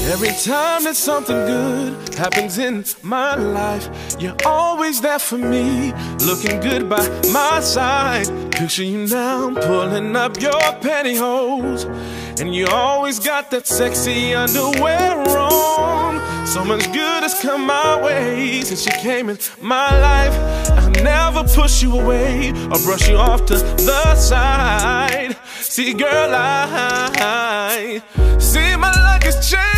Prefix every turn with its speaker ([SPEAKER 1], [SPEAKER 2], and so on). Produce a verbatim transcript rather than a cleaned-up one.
[SPEAKER 1] Every time that something good happens in my life, you're always there for me, looking good by my side. Picture you now pulling up your pantyhose, and you always got that sexy underwear on. So much good has come my way since you came in my life. I'll never push you away or brush you off to the side. See, girl, I see my luck has changed.